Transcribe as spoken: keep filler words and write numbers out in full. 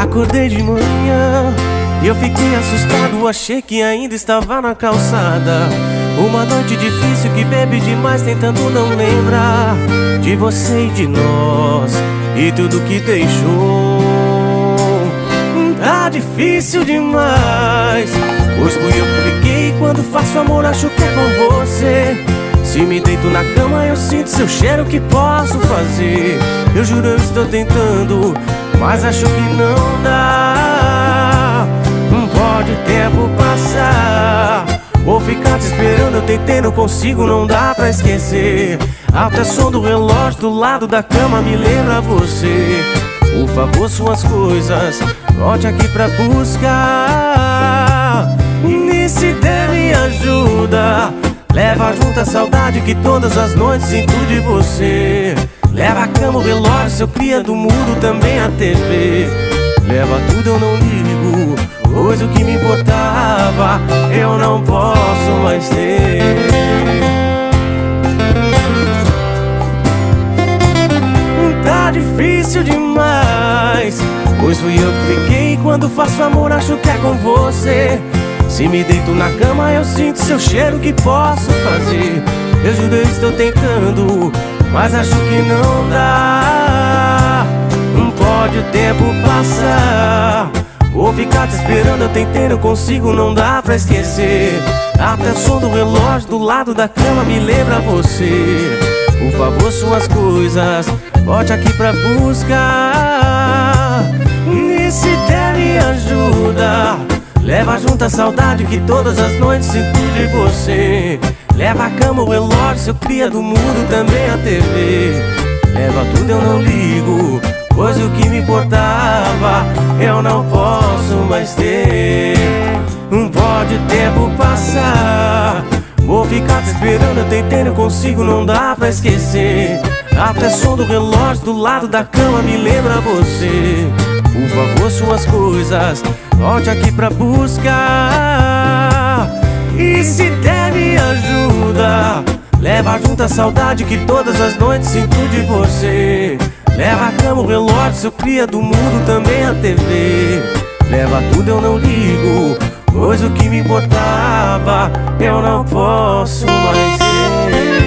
Acordei de manhã e eu fiquei assustado, achei que ainda estava na calçada. Uma noite difícil que bebi demais, tentando não lembrar de você e de nós e tudo que deixou. Tá difícil demais, pois fui eu que fiquei. Quando faço amor acho que é com você. Se me deito na cama eu sinto seu cheiro, que posso fazer? Eu juro eu estou tentando, mas acho que não dá. Não pode o tempo passar, vou ficar te esperando, eu tentei, não consigo, não dá pra esquecer. Até som do relógio do lado da cama me lembra você. Por favor, suas coisas, volte aqui pra buscar. E se der me ajuda, leva junto a saudade que todas as noites sinto de você. Leva a cama, o relógio, seu cria do mundo, também a T V. Leva tudo, eu não ligo, pois o que me importava eu não posso mais ter. Tá difícil demais, pois fui eu que fiquei. Quando faço amor acho que é com você. Se me deito na cama eu sinto seu cheiro, que posso fazer? Eu juro eu estou tentando, mas acho que não dá. Não pode o tempo passar, vou ficar te esperando, eu tentei, não consigo, não dá pra esquecer. Até o som do relógio do lado da cama me lembra você. Por favor, suas coisas, volte aqui pra buscar. E se der me ajuda, leva junto a saudade que todas as noites sinto de você. Leva a cama, o relógio, seu cria do mundo, também a T V. Leva tudo, eu não ligo, pois o que me importava eu não posso mais ter. Não pode o tempo passar, vou ficar te esperando, eu tentei, não consigo, não dá pra esquecer. Até som do relógio do lado da cama me lembra você. Por favor, suas coisas, volte aqui pra buscar. E se der me ajuda, leva junto a saudade que todas as noites sinto de você. Leva a cama, o relógio, seu cria do mundo, também a T V. Leva tudo, eu não ligo, pois o que me importava eu não posso mais ter.